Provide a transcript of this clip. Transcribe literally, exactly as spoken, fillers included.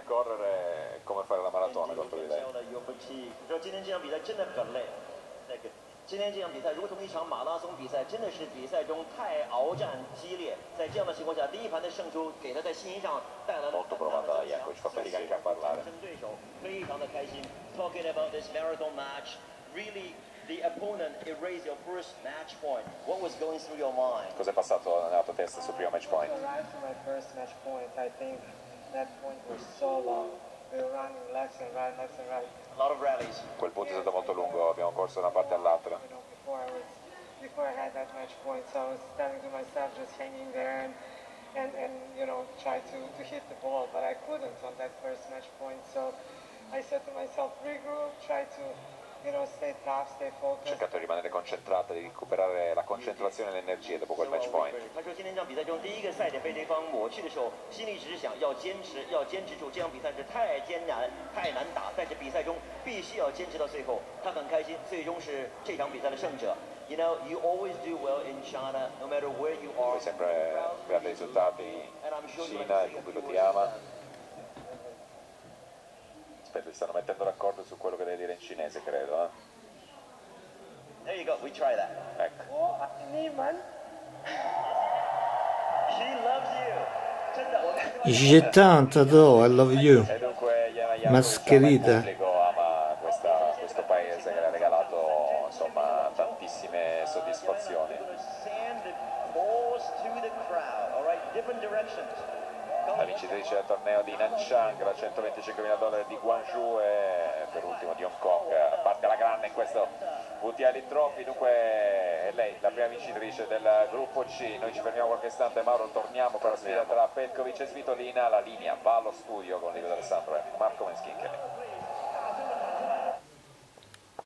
correre come fare la maratona contro di lei. 今天这场比赛如同一场马拉松比赛，真的是比赛中太鏖战激烈。在这样的情况下，第一盘的胜出给他在信心上带来了 molto provata Jankovic, fa fatica anche a parlare. 对手非常的开心。Talking about this marathon match, really the opponent erased your first match point. What was going through your mind? Cos'è passato nella tua testa sul primo match point? Right to my first match point, I think that point was so long. We were running left and right, left and right. A lot of rallies. Quel punto è stato molto lungo, abbiamo corso da una parte all'altra. You know, before I was, before I had that match point, so I was telling to myself, just hanging there and, and, and you know, try to, to hit the ball, but I couldn't on that first match point. So I said to myself, regroup, try to, you know, stay tough, stay Ho focused. cercato di rimanere concentrata, di recuperare la concentrazione e le energie dopo quel match point. 他说今天这场比赛中第一个赛点被对方抹去的时候，心里只是想要坚持，要坚持住。这场比赛是太艰难、太难打，但是比赛中必须要坚持到最后。他很开心，最终是这场比赛的胜者。You know, you always do well in China, no matter where you are. Fai sempre grandi risultati in Cina, il pubblico ti ama. Aspetta, si stanno mettendo d'accordo su quello che devi dire in cinese, credo. Eh? There you go, we try that. Ecco. Oh, me, man. She loves you. 真的，我看 J'ai tant adoro, I love you. E dunque Jana Jankovic, Mascherita. il pubblico ama questa, questo paese che le ha regalato insomma tantissime soddisfazioni. Sand that falls to the crowd. All right, different directions. La vincitrice del torneo di Nanchang, la centoventicinquemila dollari di Guangzhou e per ultimo di Hong Kong, parte la grande in questo V T L Trophy. Dunque è lei la prima vincitrice del gruppo C. Noi ci fermiamo qualche istante, Mauro, torniamo per la sfida tra Petkovic e Svitolina. La linea va allo studio con Livio D'Alessandro e Marco Meschincheri.